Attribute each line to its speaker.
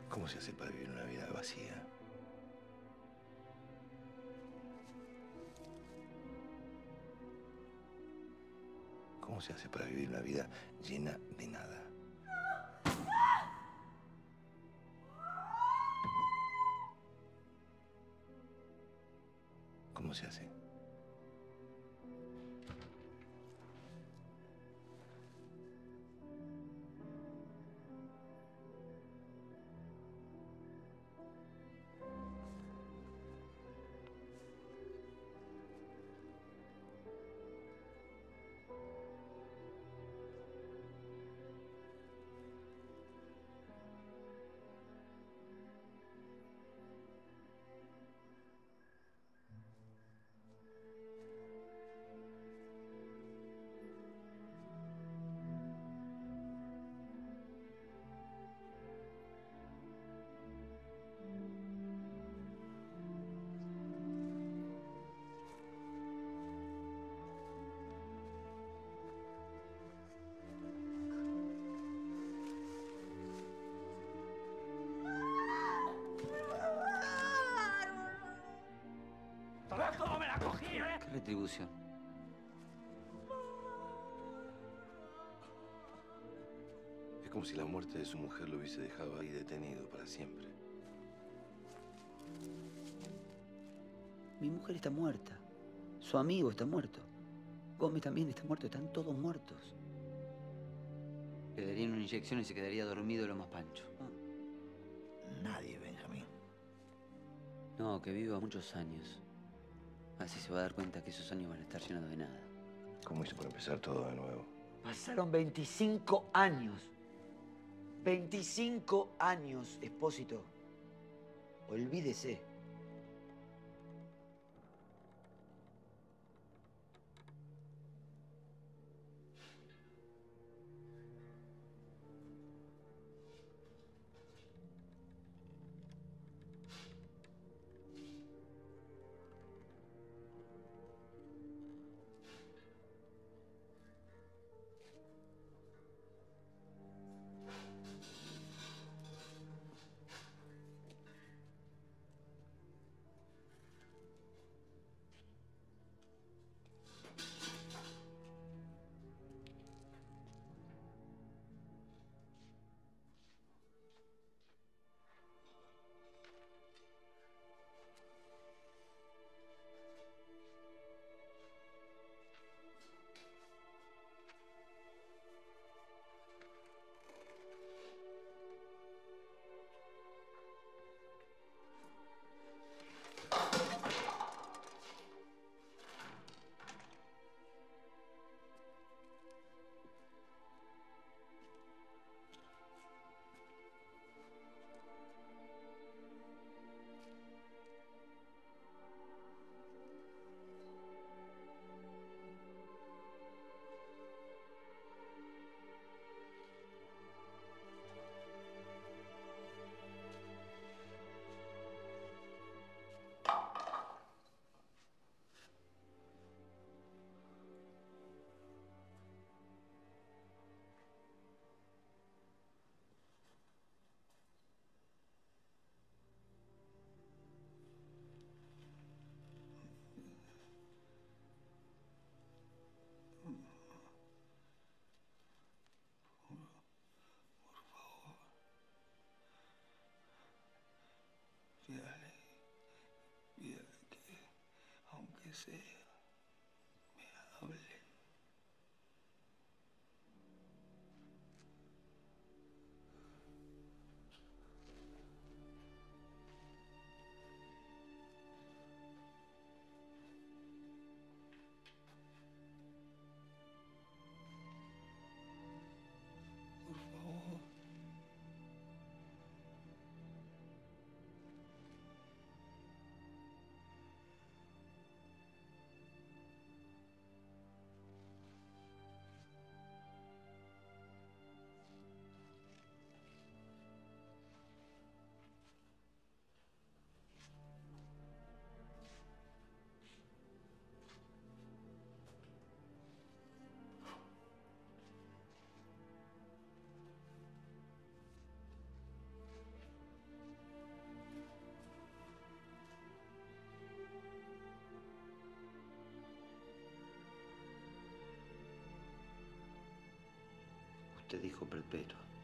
Speaker 1: ¿Cómo se hace para vivir una vida vacía? ¿Cómo se hace para vivir una vida llena de nada? ¿Cómo se hace?
Speaker 2: ¿Cómo me la cogí, eh?
Speaker 3: ¿Qué retribución?
Speaker 1: Es como si la muerte de su mujer lo hubiese dejado ahí detenido para siempre.
Speaker 3: Mi mujer está muerta. Su amigo está muerto. Gómez también está muerto. Están todos muertos. Le darían una inyección y se quedaría dormido lo más pancho.
Speaker 4: Nadie, Benjamín.
Speaker 3: No, que viva muchos años. Así se va a dar cuenta que esos años van a estar llenos de nada.
Speaker 1: ¿Cómo hizo para empezar todo de nuevo?
Speaker 4: Pasaron 25 años. 25 años, Espósito. Olvídese.
Speaker 1: Pídale que, aunque sea, me hable. Por favor.
Speaker 3: Usted dijo perpetua.